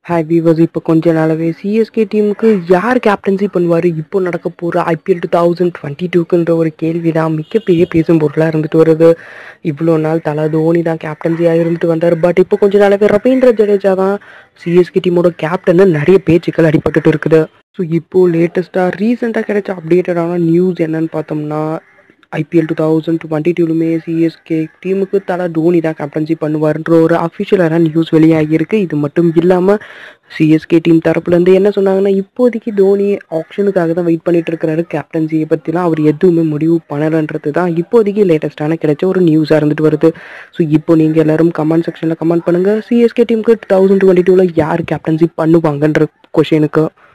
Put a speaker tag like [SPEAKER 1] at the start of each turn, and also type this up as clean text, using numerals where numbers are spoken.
[SPEAKER 1] Hi viewers, இப்போ கொஞ்ச நாளாவே சிஎஸ்கே டீமுக்கு யார் கேப்டன்சி பண்ணுவார், இப்போ நடக்க போகிற ஐபிஎல் 2022க்குன்ற ஒரு கேள்வி தான் மிகப்பெரிய பேசும் பொருளாக இருந்துட்டு வருது. இவ்வளோ நாள் தோனி தான் கேப்டன்சியாக இருந்துட்டு வந்தார். பட் இப்போ கொஞ்ச நாளாவே ரவீந்திர ஜடேஜா தான் சிஎஸ்கே டீமோட கேப்டன்னு நிறைய பேச்சுக்கள் அடிபட்டுட்டு இருக்குது. ஸோ இப்போது லேட்டஸ்ட்டாக ரீசெண்டாக கிடைச்ச அப்டேட்டடான நியூஸ் என்னன்னு பார்த்தோம்னா, ஐபிஎல் 2022லுமே சிஎஸ்கே டீமுக்கு தோனி தான் கேப்டன்சி பண்ணுவார்ன்ற ஒரு அஃபிஷியலான நியூஸ் வெளியாகியிருக்கு. இது மட்டும் இல்லாமல் சிஎஸ்கே டீம் தரப்புலேருந்து என்ன சொன்னாங்கன்னா, இப்போதைக்கு தோனி ஆப்ஷனுக்காக தான் வெயிட் பண்ணிட்டு இருக்கிறாரு. கேப்டன்சியை பற்றிலாம் அவர் எதுவுமே முடிவு பண்ணலன்றது தான் இப்போதைக்கு லேட்டஸ்ட்டான கிடைச்ச ஒரு நியூஸாக இருந்துட்டு வருது. ஸோ இப்போ நீங்கள் எல்லோரும் கமெண்ட் செக்ஷனில் கமெண்ட் பண்ணுங்கள், சிஎஸ்கே டீமுக்கு 2022ல் யார் கேப்டன்சி பண்ணுவாங்கன்ற கொஷனுக்கு.